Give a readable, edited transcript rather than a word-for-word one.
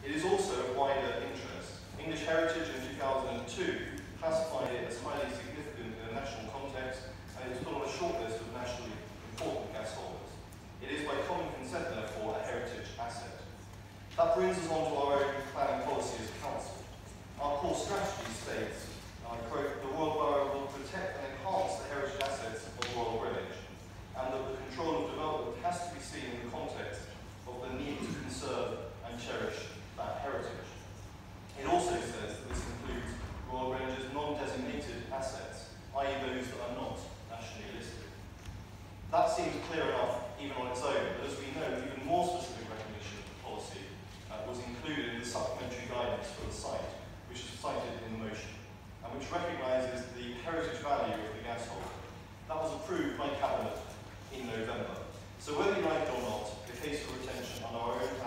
It is also of wider interest. English Heritage in 2002 classified it as highly significant in a national context, and it was put on a shortlist of nationally important gas holders. It is by common consent, therefore, a heritage asset. That brings us on to our own planning policy as a council. Our core strategy states, and I quote, "The Royal Borough will protect and enhance the heritage assets of Royal Greenwich, and that the control of development has to be seen in the context of the need to conserve and cherish that heritage." It also says that this includes Royal Greenwich's non-designated assets, i.e. those that are not nationally listed. That seems clear enough even on its own, but as we know, even more specific recognition of the policy was included in the supplementary guidance for the site, which is cited in the motion, and which recognises the heritage value of the gas holder. That was approved by Cabinet in November. So whether you like it or not, the case for retention under our own